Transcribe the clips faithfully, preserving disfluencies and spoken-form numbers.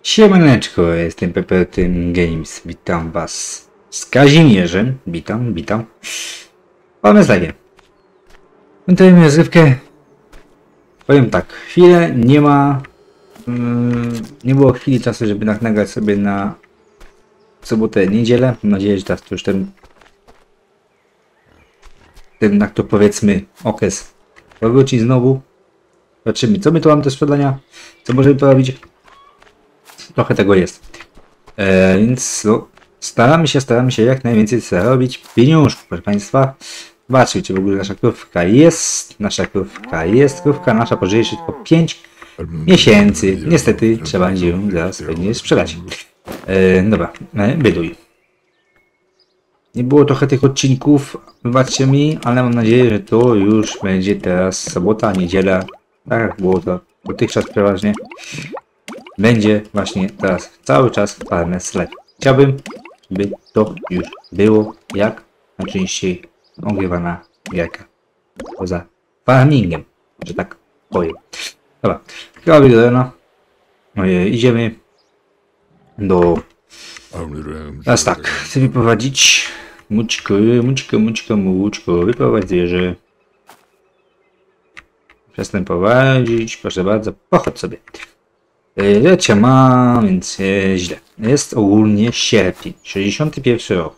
Siemaneczko, jestem Peppertyn Games. Witam was z Kazimierzem. Witam, witam. Mamy zdanie. Kończymy rozgrywkę. Powiem tak, chwilę nie ma... Yy, nie było chwili czasu, żeby nagrać sobie na sobotę, niedzielę. Mam nadzieję, że teraz to już ten... Ten, jak to powiedzmy, okres powróci znowu. Zobaczymy, co my tu mamy do sprzedania, co możemy porobić. Trochę tego jest. E, więc no, staramy się, staramy się jak najwięcej zarobić pieniążków, proszę Państwa. Zobaczcie, czy w ogóle nasza krówka jest. Nasza krówka jest. Krówka nasza pożyje się tylko pięć miesięcy. Niestety trzeba będzie ją zaraz pewnie sprzedać. E, dobra, e, byduj. Nie było trochę tych odcinków, wybaczcie mi, ale mam nadzieję, że to już będzie teraz sobota, niedziela. Tak jak było to dotychczas przeważnie. Będzie właśnie teraz cały czas Farmers Life. Chciałbym, by to już było jak najczęściej ogrywana gierka. Poza farmingiem, że tak powiem. Dobra, prawie do rana. No i idziemy do... Teraz tak, chcę wyprowadzić mućko, mućko, mućko, mućko, wyprowadź zwierzę. Przestań prowadzić, proszę bardzo, pochodź sobie. Lecie ma, więc e, źle. Jest ogólnie sierpień, sześćdziesiąty pierwszy rok.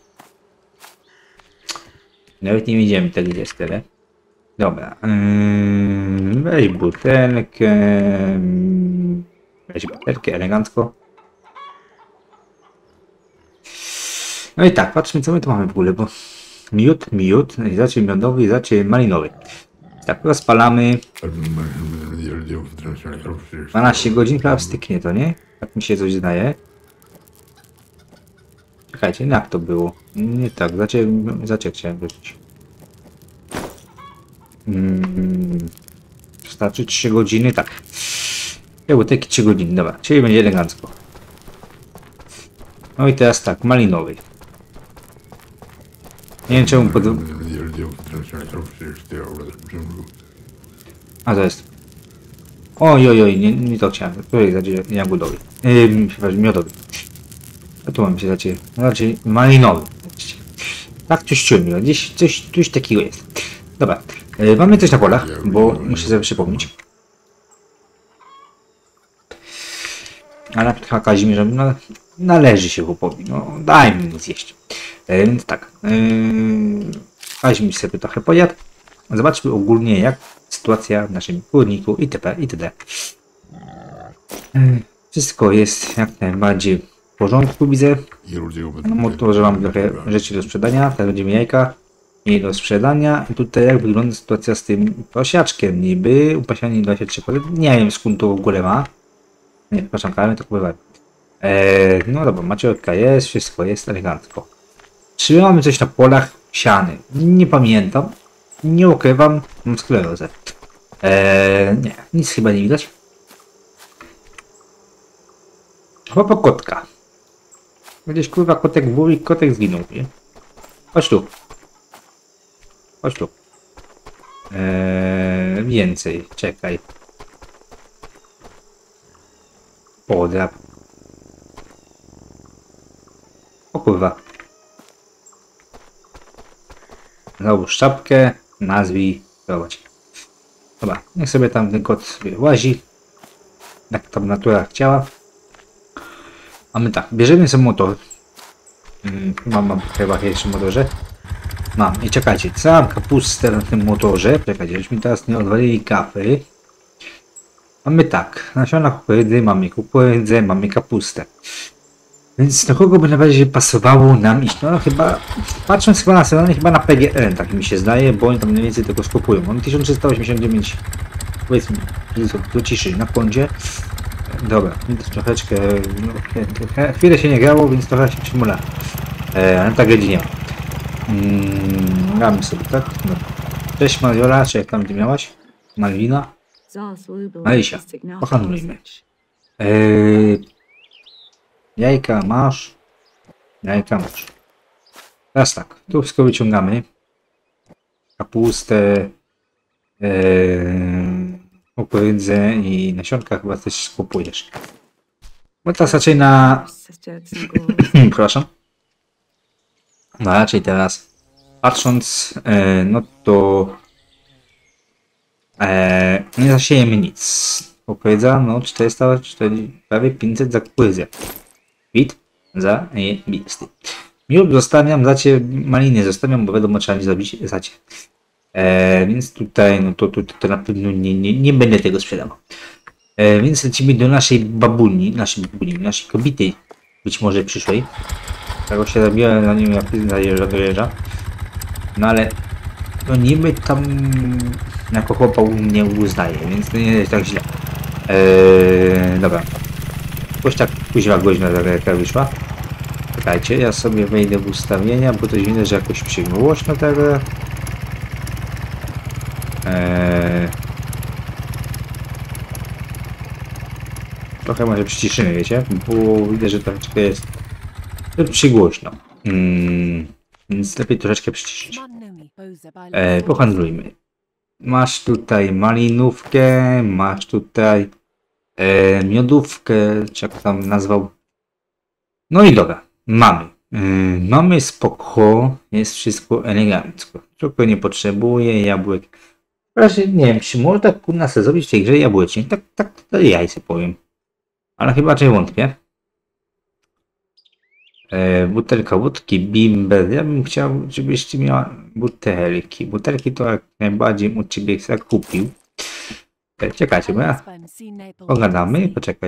Nawet nie widziałem tego, gdzie jest tyle. Dobra. Yy, weź butelkę. Weź butelkę elegancko. No i tak, patrzmy, co my tu mamy w ogóle, bo miód, miód, zacie miodowy i zacie malinowy. Tak, rozpalamy. dwanaście godzin chyba styknie to, nie? Tak mi się coś zdaje. Czekajcie, jak to było? Nie tak, zacie, zacie chciałem wrócić. Hmm, wystarczy trzy godziny, tak. Ja był taki trzy godziny, dobra, czyli będzie elegancko. No i teraz tak, malinowy. Nie wiem czemu pod... A to jest. Oj, oj, oj, nie, nie to chciałem. Tutaj zacznie jagodowy. Yy, przepraszam, miodowy. A tu mam się zacznie. Raczej malinowy. Tak, coś czułem. Gdzieś coś, coś takiego jest. Dobra. Yy, mamy coś na polach, bo muszę sobie przypomnieć. Ale Kazimierza no, należy się chłopowi. No, daj mi zjeść. Yy, więc tak. Yy, Kazimierz sobie trochę pojadł. Zobaczmy ogólnie jak sytuacja w naszym kurniku itp. itd. Wszystko jest jak najbardziej w porządku, widzę. Na motorze mam trochę rzeczy do sprzedania. Teraz będziemy jajka i do sprzedania. I tutaj jak wygląda sytuacja z tym prosiaczkiem. Niby upasianie dwadzieścia trzy procent. Nie wiem skąd to w ogóle ma. Nie, przepraszam, karmy to kupowałem. Eee, no dobra, maciorka jest, wszystko jest elegancko. Czy mamy coś na polach siany? Nie pamiętam. Nie ukrywam, mam sklerozę. Eee, nie, nic chyba nie widać. Chłopa kotka. Gdzieś kurwa kotek był i kotek zginął, nie? Chodź tu. Chodź tu. Eee, więcej, czekaj. Podrap. O kurwa. Załóż czapkę, nazwij, prowadź. Dobra, niech sobie tam ten kot sobie łazi. Jak tam natura chciała. A my tak, bierzemy sobie motor. Hmm, mam, mam chyba jeszcze motorze. Mam i czekajcie, całą kapustę na tym motorze. Czekajcie, żeśmy teraz nie odwalili kafy. Mamy tak, nasiona kukurydzy, mamy kukurydzę, mamy kapustę. Więc do kogo by najbardziej pasowało nam iść? No chyba, patrząc chyba na stronę, chyba na P G N, tak mi się zdaje, bo oni tam mniej więcej tego skupują. Mam tysiąc trzysta osiemdziesiąt dziewięć, powiedzmy, do ciszy na koncie. Dobra, troszeczkę, no, chwilę się nie grało, więc trochę się przymula. E, ale tak nie ma. Mm, gramy sobie, tak? No. Cześć Mariola, czy jak tam ty miałaś? Malwina? Marysia, pohandlujmy. E, Jajka masz. Jajka masz. Teraz tak, tu wszystko wyciągamy. Kapustę, ee, kukurydzę i nasionka chyba też kupujesz. Bo teraz raczej na... Przepraszam. No raczej teraz, patrząc, e, no to e, nie zasiejemy nic. Kukurydza, no czterysta czterdzieści, prawie pięćset za kukurydzę. Bit za jebisty. Miód zostawiam, zacie maliny zostawiam, bo wiadomo, trzeba nie zrobić zacie. E, więc tutaj, no to, to, to na pewno nie, nie, nie będę tego sprzedawał. E, więc lecimy do naszej babuni, naszej babuni, naszej kobiety, być może przyszłej. Tak się zabiera na nim, jak zajeżdża, dojeżdża. No ale no niby tam jako chłopa mnie uznaje, więc to nie jest tak źle. Eee, dobra. Jakoś tak kuźwa godzina jaka wyszła. Czekajcie, ja sobie wejdę w ustawienia, bo to widzę, że jakoś przygłośno tego. Eee, trochę może przyciszymy, wiecie, bo widzę, że troszeczkę jest przygłośno. Hmm, więc lepiej troszeczkę przyciszyć. E, pohandlujmy. Masz tutaj malinówkę, masz tutaj e, miodówkę, czy jak tam nazwał. No i dobra, mamy. E, mamy spoko, jest wszystko elegancko. Czego nie potrzebuje, jabłek. Raczej nie wiem, czy można kurna sobie zrobić w tej grze jabłecznik. Tak, tak, to ja sobie powiem. Ale chyba raczej wątpię. E, butelka wódki, bimber. Ja bym chciał, żebyście miała butelki. Butelki to jak najbardziej od ciebie zakupił. E, czekajcie, bo ja pogadamy. Poczekaj.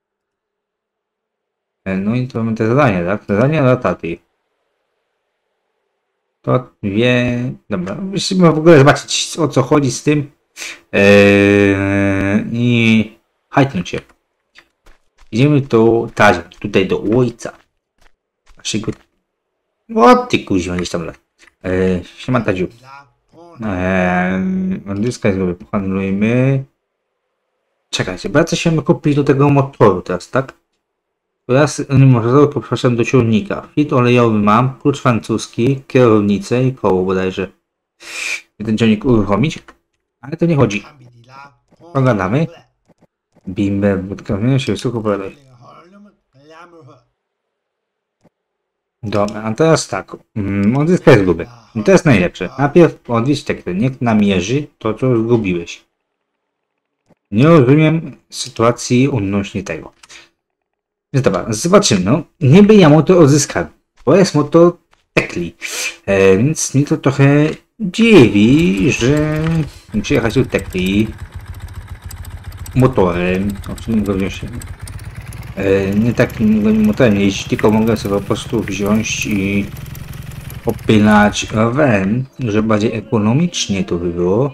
E, no i to mamy te zadanie, tak? Zadanie dla taty. To wie... Dobra, musimy w ogóle zobaczyć, o co chodzi z tym. E, I hajtnąć się. Idziemy do Tazia, tutaj do ojca. Naszego... O ty kuźwa, gdzieś tam. Eee, siema Tadziu. Eee, Andyska jest gotowa, pohandlujmy. Czekajcie, bo ja coś się kupić do tego motoru teraz, tak? Teraz motoru poproszę do ciągnika. Fit olejowy mam, klucz francuski, kierownicę i koło bodajże. Ten ciągnik uruchomić. Ale to nie chodzi. Pogadamy. Bimber, budkami się wysoko podaj. Dobra, a teraz tak. Mm, odzyskaj zguby. I to jest najlepsze. Najpierw odwiedź tekst. Niech namierzy to, co zgubiłeś. Nie rozumiem sytuacji odnośnie tego. Więc dobra, zobaczymy. No, niby ja motor odzyskałem. Bo jest motor tekli. E, więc mnie to trochę dziwi, że muszę jechać do tekli motorem. O czym mogę wziąć? E, nie takim motorem jeździć, tylko mogę sobie po prostu wziąć i popylać rowerem, żeby bardziej ekonomicznie to by było.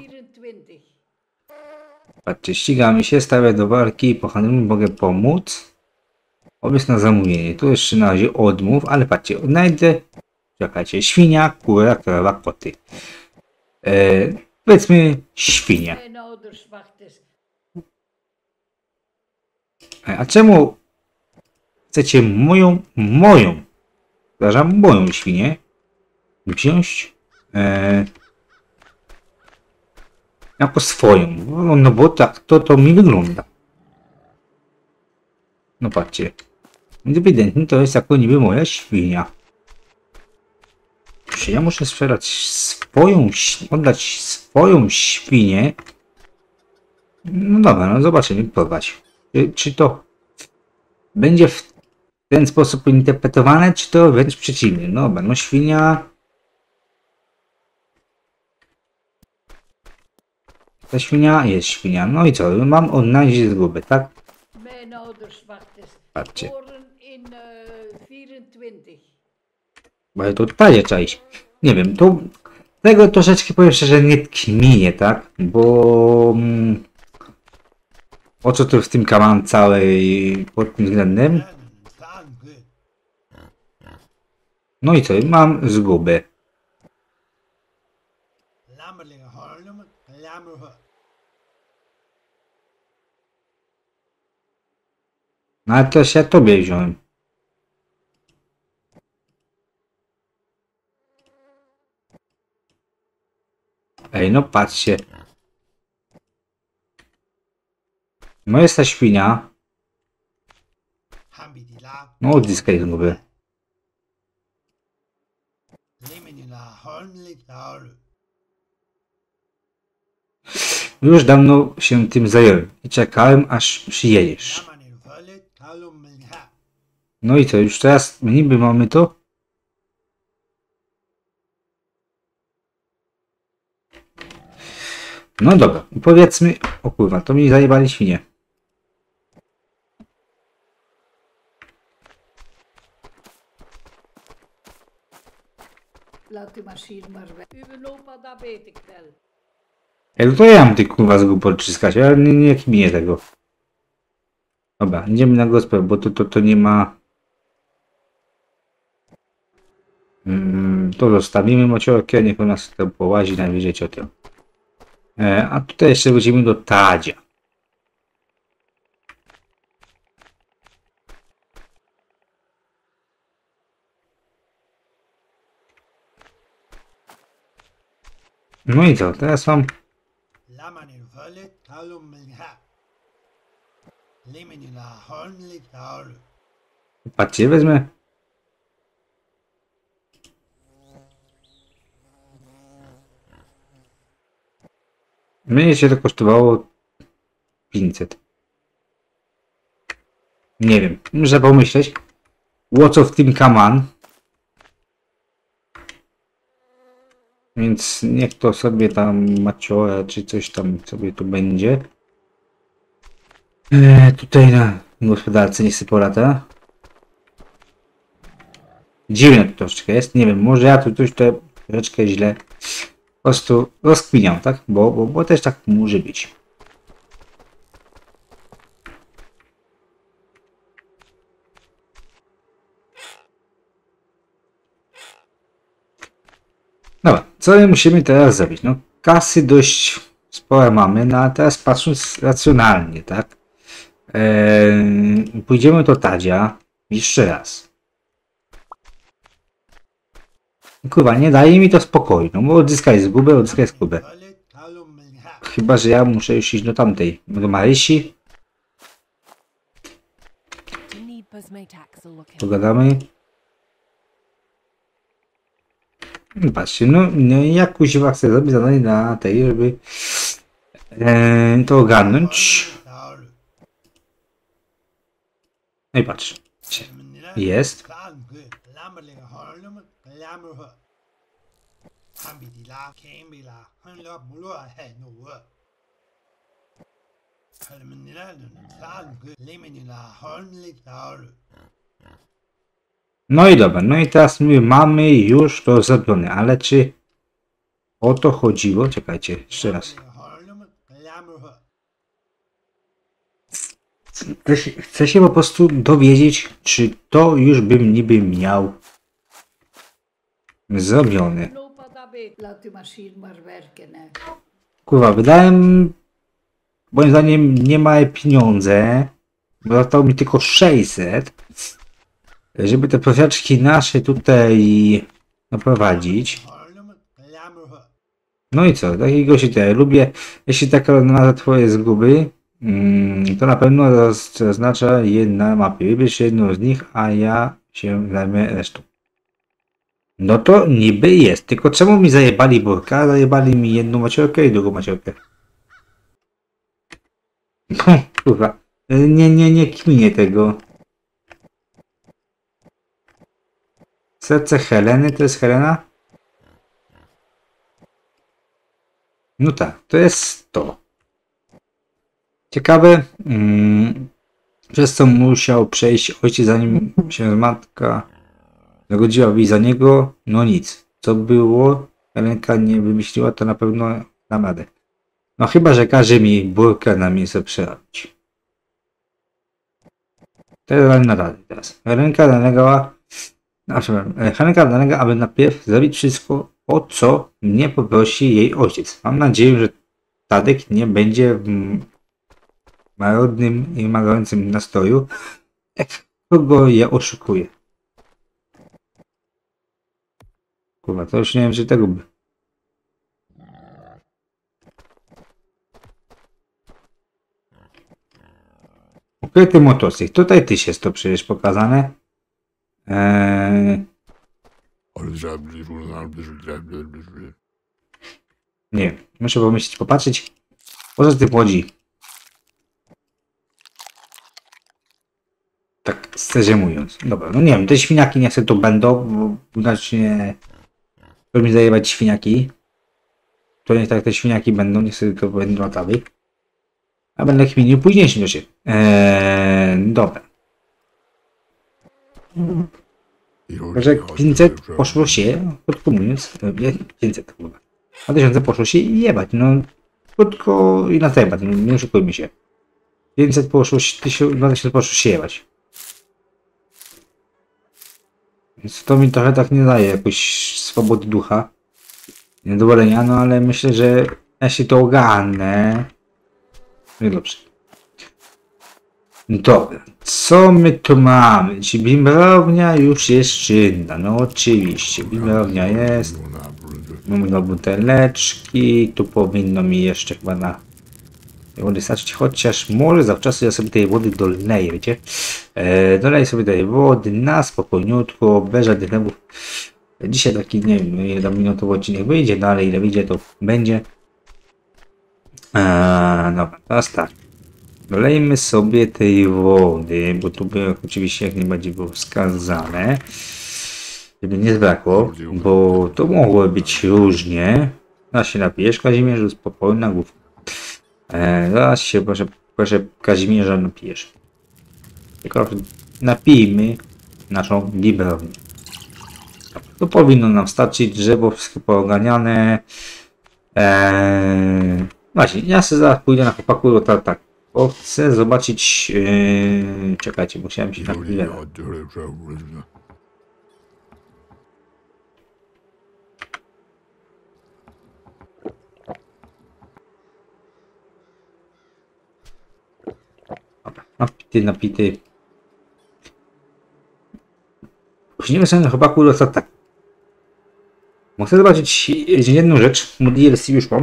Patrzcie, ścigamy się, stawię do walki, po handlu mogę pomóc. Obecnie na zamówienie, tu jeszcze na razie odmów, ale patrzcie, odnajdę, czekajcie, świnia, kura, krowa, koty. E, powiedzmy świnia. E, a czemu chcecie moją, moją, przepraszam, moją świnię wziąć e, jako swoją? No bo tak to, to mi wygląda. No patrzcie. Ewidentnie to jest jako niby moja świnia. Czy ja muszę sprzedać swoją, oddać swoją świnię? No dobra, no zobaczymy, próbować. Czy, czy to będzie w ten sposób interpretowane, czy to wręcz przeciwnie? No dobra, no świnia... Ta świnia jest świnia. No i co? Mam odnaleźć zguby, tak? Patrzcie. Bo to tutaj trzeba iść. Nie wiem, tu tego troszeczkę powiem szczerze nie kminie, tak? Bo mm, o co tu w tym kaman całej pod tym względem? No i co? Mam zguby. No ale to się tobie wziąłem. Ej, no patrzcie. No jest ta świnia. No odzyskaj znowu. Już dawno się tym zająłem i czekałem, aż przyjedziesz. No i co, już teraz niby mamy to? No dobra, powiedzmy... O kurwa, to mi zajebali świnie. Laat die machine maar weg. Uw opa, dat weet ik wel. Jak to ja mam tych kurwa zgub odciskać, ale nie, nie kminie tego. Dobra, idziemy na gospę, bo to, to, to nie ma... Mm, to zostawimy mociorkę, niech ona sobie to połazi najwyżej ciotę. E, a tutaj jeszcze wrócimy do Tadzia. No i co, teraz mam... Patrzcie, wezmę... Mnie się to kosztowało pięćset. Nie wiem, muszę pomyśleć. What's of Team Kaman. Więc niech to sobie tam maciora, czy coś tam sobie tu będzie. Eee, tutaj na gospodarce nie sobie porada. Dziwne to troszeczkę jest, nie wiem, może ja tu coś to troszeczkę źle po prostu rozkminiam, tak? Bo, bo, bo też tak może być. Dobra, co my musimy teraz zrobić? No kasy dość spore mamy, no a teraz patrząc racjonalnie, tak? Eee, pójdziemy do Tadzia jeszcze raz. Kurwa, nie daje mi to spokoju, no bo odzyskaj zgubę, odzyskaj zgubę. Chyba, że ja muszę już iść do tamtej, do Marysi. Pogadamy. Patrzcie, no, no jak kuźwa chcę zrobić zadanie na tej, żeby e, to ogarnąć. No i patrz. Jest. No i dobra, no i teraz my mamy już to zrobione, ale czy o to chodziło? Czekajcie, jeszcze raz. Chcę się, chcę się po prostu dowiedzieć, czy to już bym niby miał zrobione. Laat die machine maar werken. Hè. Kurwa, wydałem moim zdaniem nie małe pieniądze, bo zostało mi tylko sześćset, żeby te prosiaczki nasze tutaj naprowadzić. No i co, takiego się tutaj lubię. Jeśli taka nazwa twoje zguby, to na pewno zaznacza je na mapie. Wybierz jedną z nich, a ja się zajmę resztą. No to niby jest, tylko czemu mi zajebali burka? Zajebali mi jedną maciorkę i drugą maciorkę. Kurwa, nie, nie, nie kminie tego. Serce Heleny, to jest Helena? No tak, to jest to. Ciekawe, mm, przez co musiał przejść ojciec, zanim się matka zagodziła wyjść za niego. No nic, co było, Helenka nie wymyśliła, to na pewno dam radę. No chyba, że każe mi burkę na mięso przerobić. Teraz na radę teraz. Helenka nalegała, znaczy, Helenka nalega, aby najpierw zrobić wszystko, o co mnie poprosi jej ojciec. Mam nadzieję, że Tadek nie będzie w marudnym i magającym nastroju, jak kogo ja oszukuję. Kurwa, to już nie wiem, czy tego by. Ukryty motocykl. Tutaj tyś jest to przecież pokazane. Eee... Nie, muszę pomyśleć, popatrzeć. Poza tym chodzi. Tak szczerze mówiąc. Dobra, no nie wiem, te świniaki niech sobie to będą, bo znacznie to mi zajebać świniaki. To niech tak te świniaki będą, niech sobie to będą latały. A będę kminił w późniejszym czasie. Eee, dobra. Że pięćset poszło się, krótko mówiąc, pięćset chyba. A tysiące poszło się jebać, no krótko i na temat, no, nie oszukujmy się. pięćset poszło się, dwa tysiące poszło się jebać. Więc to mi trochę tak nie daje jakoś swobody ducha, niedowolenia, no ale myślę, że jeśli to ogarnę, no dobrze. Dobra, co my tu mamy? Czy bimbrownia już jest czynna? No oczywiście, bimbrownia jest. Mamy do buteleczki, tu powinno mi jeszcze chyba na wody starczyć, chociaż może zawczasu ja sobie tej wody doleję, wiecie? E, doleję sobie tej wody na spokojniutko, bez żadnych nerwów. Dzisiaj taki, nie wiem, ile minutowy odcinek wyjdzie, no ale ile wyjdzie to będzie. Eee, dobra, teraz tak. Dolejmy sobie tej wody, bo tu by oczywiście jak najbardziej było wskazane, żeby nie zbrakło, bo to mogło być różnie. Zaraz się napijesz, Kazimierzu, spokojna główka. Eee, zaraz się, proszę, proszę Kazimierza, napijesz. Tylko napijmy naszą bimbrownię. To powinno nam starczyć, drzewo wszystko pooganiane. Eee, właśnie, ja sobie zaraz pójdę na chłopaku, bo tak, tak. Bo chcę zobaczyć. Yy, czekajcie, musiałem się na chwilę. Dobra, napity, napity. Później sobie na chłopaku, bo tak, tak. Bo chcę zobaczyć jedną rzecz. D L C już mam.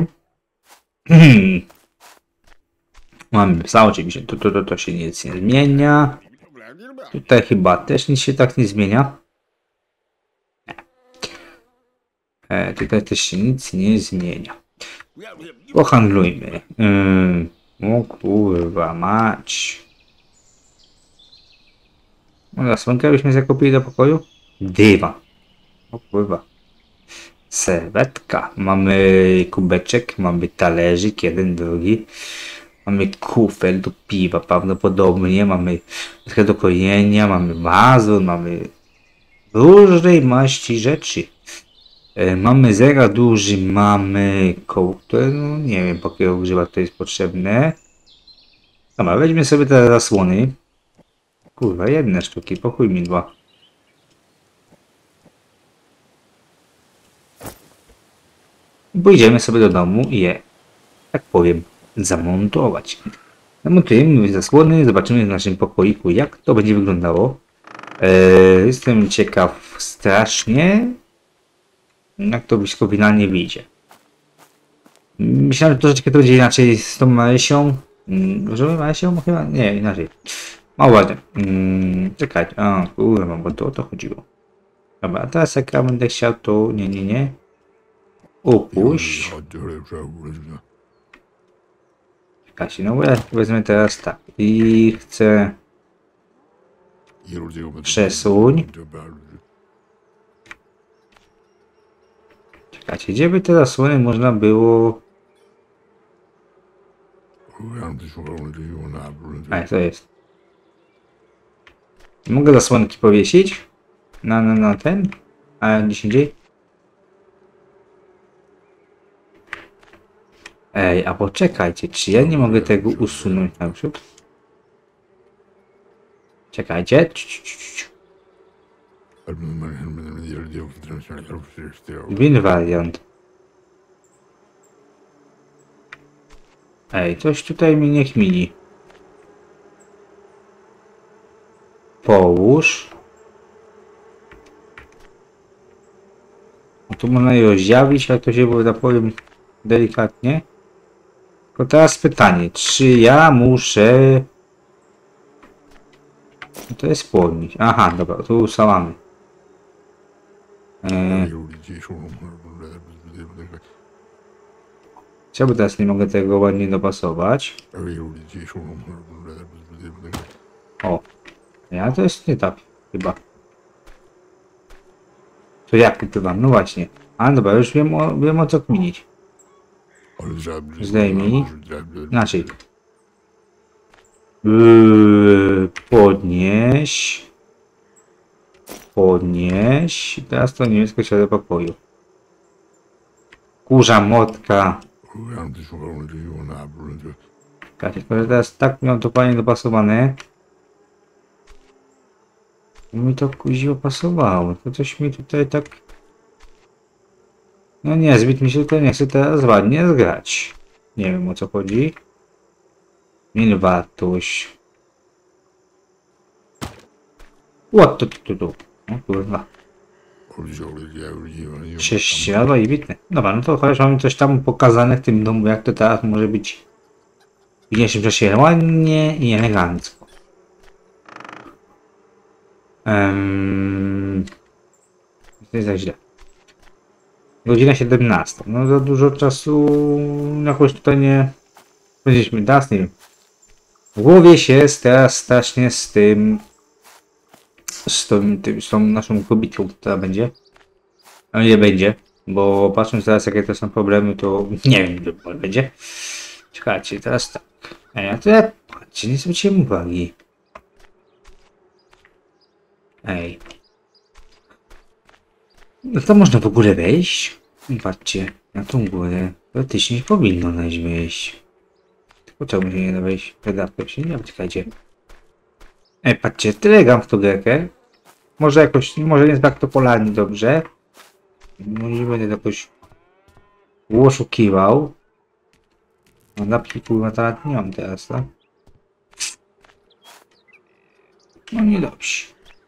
Mamy psa oczywiście, to, to, to, to się nic nie zmienia. Tutaj chyba też nic się tak nie zmienia. E, tutaj też się nic nie zmienia. Pohandlujmy. Yy, o kurwa mać. No zasłonkę byśmy zakupili do pokoju? Dywan. O kurwa. Serwetka. Mamy kubeczek, mamy talerzyk, jeden, drugi. Mamy kufel do piwa prawdopodobnie, mamy trochę do kojenia, mamy wazon, mamy różnej maści rzeczy. E, mamy zera duży, mamy koło, które no nie wiem po jakiego używa to jest potrzebne. Dobra, weźmy sobie te zasłony. Kurwa, jedne sztuki, pokój mi dwa. Pójdziemy sobie do domu i je, tak powiem, zamontować. Zamontujemy zasłony, zobaczymy w naszym pokoiku, jak to będzie wyglądało. Eee, jestem ciekaw strasznie, jak to wszystko finalnie wyjdzie. Myślałem, że troszeczkę to będzie inaczej z tą Marysią. Możemy Marysią? Chyba nie, inaczej. Mało ważne. Hmm, czekaj, a kurwa, bo to o to chodziło. Dobra, a teraz jak ja będę chciał, to nie, nie, nie. Upuść. Czekajcie, no ja wezmę teraz tak i chcę przesuń. Czekajcie, gdzie by te zasłony można było... A, to jest. Mogę zasłonki powiesić na, na, na ten, a gdzieś indziej. Ej, a poczekajcie, czy ja nie mogę tego usunąć na przykład? Czekajcie. Win variant. Ej, coś tutaj mi nie kmini. Połóż. No tu można je rozdziawić, jak to się było, tak powiem, delikatnie. Tylko teraz pytanie, czy ja muszę No to jest podnieść. Aha, dobra, tu usałamy. Eee, czemu teraz nie mogę tego ładnie dopasować? O, ja to jest nie tak, chyba. To jak upływam? No właśnie. A dobra, już wiem o, wiem o co kminić. Zdejmij. Inaczej. Yy, podnieś. Podnieś. Teraz to niemiecko się do pokoju. Kurza motka. Tylko że teraz tak miałem to fajnie dopasowane. Mi to kuziło pasowało. To coś mi tutaj tak... No niezbyt mi się to nie chce teraz ładnie zgrać. Nie wiem o co chodzi. Min wartość. What to tu tu? O kurwa. Sześciowa i bitne. Dobra, no to chociaż mamy coś tam pokazane w tym domu, jak to teraz może być w dzisiejszym czasie ładnie i elegancko. Um, to jest za źle. Godzina siedemnasta. No za dużo czasu jakoś tutaj nie powiedzieliśmy. Teraz nie wiem. W głowie się jest teraz strasznie z tym z tą, tym, z tą naszą kobietą, która będzie. No nie będzie, bo patrząc teraz jakie to są problemy, to nie wiem, czy będzie. Czekajcie, teraz tak. Ej, a to ja patrzcie, nie zwróciłem uwagi. Ej. No to można w ogóle wejść. Patrzcie, na tą górę. Praktycznie powinno nas wejść. Tylko czemu się nie da wejść? Redawkę się nie czekajcie. Ej, patrzcie, tyle gram w tą gierkę. Może jakoś, może nie jest tak to polarnie dobrze. Może będę jakoś oszukiwał. No napki kurwa tak nie mam teraz, tak? No nie dobrze.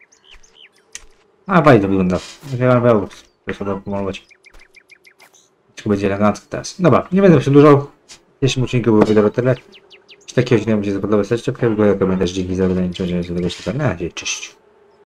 A fajnie to wygląda. Ja wiem, to sobie pomalować. Tylko będzie elegancko teraz. Dobra, nie będę przedłużał. W dzisiejszym odcinku było wideo tyle. Jeśli takiego odcinka będzie spodobał, serdecznie, rekomendasz dzięki za oglądanie. Na razie, cześć.